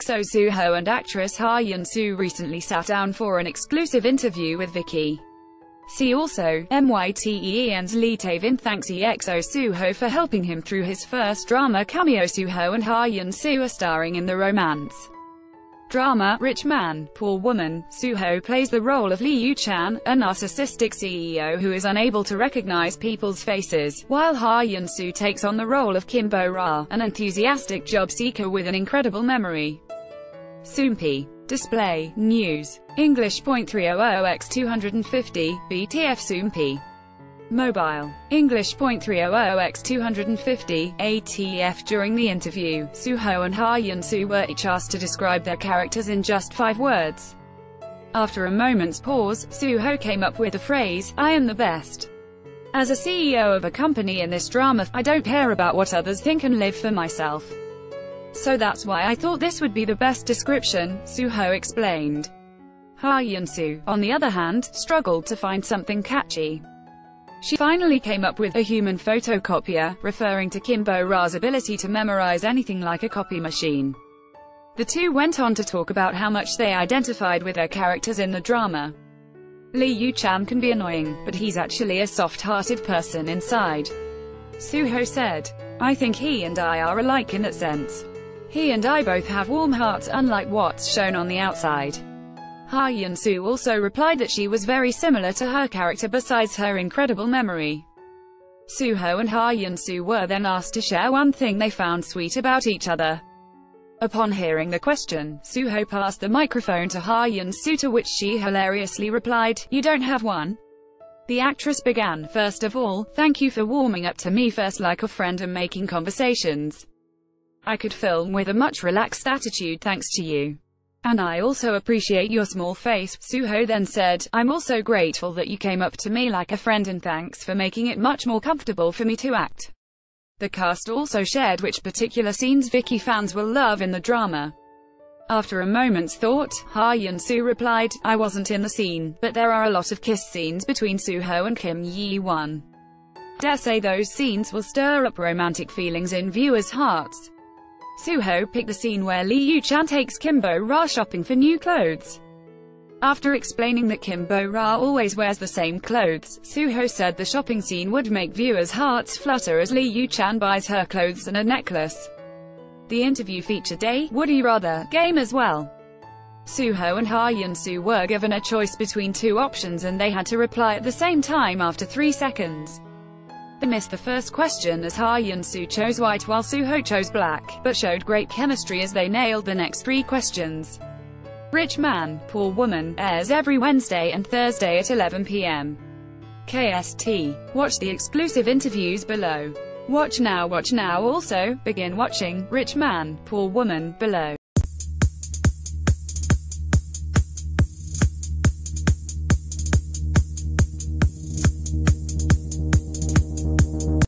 EXO Suho and actress Ha Yeon Soo recently sat down for an exclusive interview with Viki. See also, MYTEEN's Lee Tae-vin thanks EXO Suho for helping him through his first drama cameo. Suho and Ha Yeon Soo are starring in the romance drama, Rich Man, Poor Woman. Suho plays the role of Lee Yoo-chan, a narcissistic CEO who is unable to recognize people's faces, while Ha Yeon Soo takes on the role of Kim Bo-ra, an enthusiastic job seeker with an incredible memory. Soompi. Display, News. English .300x250, BTF Soompi. Mobile. English .300x250, ATF. During the interview, Suho and Ha Yeon Soo were each asked to describe their characters in just 5 words. After a moment's pause, Suho came up with the phrase, "I am the best. As a CEO of a company in this drama, I don't care about what others think and live for myself. So that's why I thought this would be the best description," Suho explained. Ha Yeon Soo, on the other hand, struggled to find something catchy. She finally came up with a human photocopier, referring to Kim Bo-ra's ability to memorize anything like a copy machine. The two went on to talk about how much they identified with their characters in the drama. Lee Yoo-chan can be annoying, but he's actually a soft-hearted person inside. Suho said, "I think he and I are alike in that sense. He and I both have warm hearts, unlike what's shown on the outside." Ha Yeon Soo also replied that she was very similar to her character besides her incredible memory. Suho and Ha Yeon Soo were then asked to share one thing they found sweet about each other. Upon hearing the question, Suho passed the microphone to Ha Yeon Soo, to which she hilariously replied, "You don't have one?" The actress began, "First of all, thank you for warming up to me first like a friend and making conversations. I could film with a much relaxed attitude thanks to you. And I also appreciate your small face." Suho then said, "I'm also grateful that you came up to me like a friend and thanks for making it much more comfortable for me to act." The cast also shared which particular scenes Viki fans will love in the drama. After a moment's thought, Ha Yeon Soo replied, "I wasn't in the scene, but there are a lot of kiss scenes between Suho and Kim Yi-won. Dare say those scenes will stir up romantic feelings in viewers' hearts." Suho picked the scene where Lee Yoo-chan takes Kim Bo-ra shopping for new clothes. After explaining that Kim Bo-ra always wears the same clothes, Suho said the shopping scene would make viewers' hearts flutter as Lee Yoo-chan buys her clothes and a necklace. The interview featured a "Would you rather" game as well. Suho and Ha Yeon Soo were given a choice between 2 options and they had to reply at the same time after 3 seconds. They missed the first question as Ha Yeon Soo chose white while Suho chose black, but showed great chemistry as they nailed the next 3 questions. Rich Man, Poor Woman airs every Wednesday and Thursday at 11 p.m. KST. Watch the exclusive interviews below. Watch now. Also, begin watching Rich Man, Poor Woman below.